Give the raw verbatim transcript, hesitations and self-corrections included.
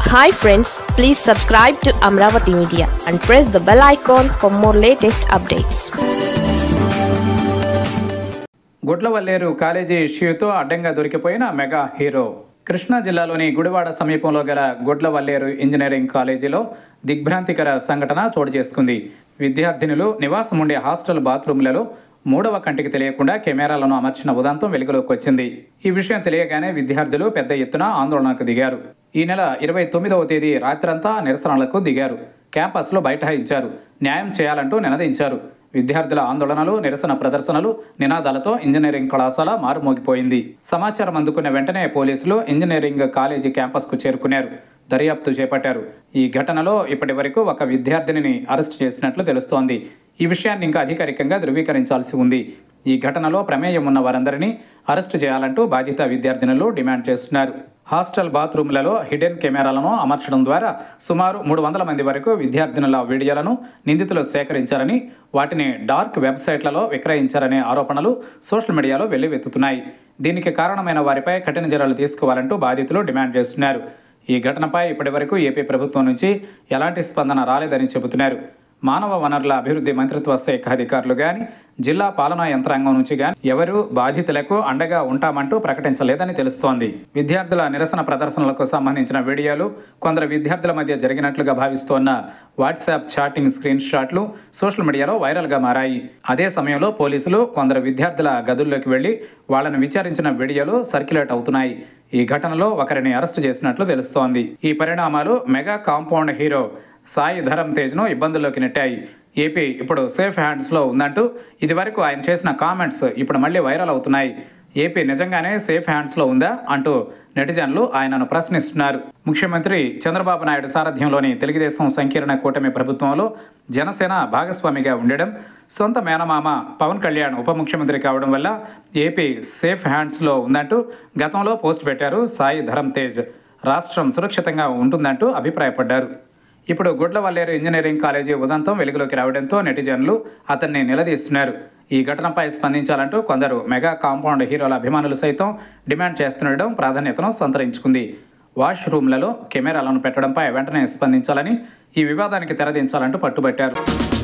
Hi friends, please subscribe to Amravati Media and press the bell icon for more latest updates. Gudlavalleru college ఇష్యూతో అడ్డంగా దొరికిపోయిన mega hero. Krishna జిల్లాలోని గుడివాడ సమీపంలో గల Gudlavalleru engineering కాలేజీలో దిగ్భ్రాంతికర సంఘటన చోటు చేసుకుంది. విద్యార్థినులు నివాసం ఉండే హాస్టల్ బాత్రూంలలో మూడవ కంటికి తెలియకుండా కెమెరాలను అమర్చిన ఉదంతం వెలుగులోకి వచ్చింది. ఈ విషయం తెలియగానే విద్యార్థులు పెద్ద ఎత్తున ఆందోళనకు దిగారు. ఈ నెల ఇరవై తొమ్మిదవ తేదీ రాత్రంతా నిరసనలకు దిగారు. క్యాంపస్లో బైఠాయించారు. న్యాయం చేయాలంటూ నినదించారు. విద్యార్థుల ఆందోళనలు, నిరసన ప్రదర్శనలు, నినాదాలతో ఇంజనీరింగ్ కళాశాల మారుమోగిపోయింది. సమాచారం అందుకున్న వెంటనే పోలీసులు ఇంజనీరింగ్ కాలేజీ క్యాంపస్కు చేరుకున్నారు. దర్యాప్తు చేపట్టారు. ఈ ఘటనలో ఇప్పటి వరకు ఒక విద్యార్థినిని అరెస్టు చేసినట్లు తెలుస్తోంది. ఈ విషయాన్ని ఇంకా అధికారికంగా ధృవీకరించాల్సి ఉంది. ఈ ఘటనలో ప్రమేయం ఉన్న వారందరినీ అరెస్టు చేయాలంటూ బాధిత విద్యార్థినులు డిమాండ్ చేస్తున్నారు. హాస్టల్ బాత్రూంలలో హిడెన్ కెమెరాలను అమర్చడం ద్వారా సుమారు మూడు వందల మంది వరకు విద్యార్థినుల వీడియోలను నిందితులు సేకరించారని, వాటిని డార్క్ వెబ్సైట్లలో విక్రయించారనే ఆరోపణలు సోషల్ మీడియాలో వెల్లువెత్తుతున్నాయి. దీనికి కారణమైన వారిపై కఠిన చర్యలు తీసుకోవాలంటూ బాధితులు డిమాండ్ చేస్తున్నారు. ఈ ఘటనపై ఇప్పటివరకు ఏపీ ప్రభుత్వం నుంచి ఎలాంటి స్పందన రాలేదని చెబుతున్నారు. మానవ వనరుల అభివృద్ధి మంత్రిత్వ శాఖ అధికారులు కానీ, జిల్లా పాలనా యంత్రాంగం నుంచి కానీ ఎవరూ బాధితులకు అండగా ఉంటామంటూ ప్రకటించలేదని తెలుస్తోంది. విద్యార్థుల నిరసన ప్రదర్శనలకు సంబంధించిన వీడియోలు, కొందరు విద్యార్థుల మధ్య జరిగినట్లుగా భావిస్తోన్న వాట్సాప్ చాటింగ్ స్క్రీన్ షాట్లు సోషల్ మీడియాలో వైరల్గా మారాయి. అదే సమయంలో పోలీసులు కొందరు విద్యార్థుల గదుల్లోకి వెళ్లి వాళ్లను విచారించిన వీడియోలు సర్క్యులేట్ అవుతున్నాయి. ఈ ఘటనలో ఒకరిని అరెస్టు చేసినట్లు తెలుస్తోంది. ఈ పరిణామాలు mega compound hero Sai Dharam తేజ్ను ఇబ్బందుల్లోకి నెట్టాయి. ఏపీ ఇప్పుడు సేఫ్ హ్యాండ్స్లో ఉందంటూ ఇదివరకు ఆయన చేసిన కామెంట్స్ ఇప్పుడు మళ్ళీ వైరల్ అవుతున్నాయి. ఏపీ నిజంగానే సేఫ్ హ్యాండ్స్లో ఉందా అంటూ నెటిజన్లు ఆయనను ప్రశ్నిస్తున్నారు. ముఖ్యమంత్రి చంద్రబాబు నాయుడు సారథ్యంలోని తెలుగుదేశం సంకీర్ణ కూటమి ప్రభుత్వంలో జనసేన భాగస్వామిగా ఉండడం, సొంత మేనమామ పవన్ కళ్యాణ్ ఉప ముఖ్యమంత్రి కావడం వల్ల ఏపీ సేఫ్ హ్యాండ్స్లో ఉందంటూ గతంలో పోస్ట్ పెట్టారు సాయి ధరమ్ తేజ్. రాష్ట్రం సురక్షితంగా ఉంటుందంటూ అభిప్రాయపడ్డారు. ఇప్పుడు గుడ్లవల్లేరు ఇంజనీరింగ్ కాలేజీ ఉదంతం వెలుగులోకి రావడంతో నెటిజన్లు అతన్ని నిలదీస్తున్నారు. ఈ ఘటనపై స్పందించాలంటూ కొందరు మెగా కాంపౌండ్ హీరోల అభిమానులు సైతం డిమాండ్ చేస్తుండడం ప్రాధాన్యతను సంతరించుకుంది. వాష్ రూమ్లలో కెమెరాలను పెట్టడంపై వెంటనే స్పందించాలని, ఈ వివాదానికి తెరదించాలంటూ పట్టుబట్టారు.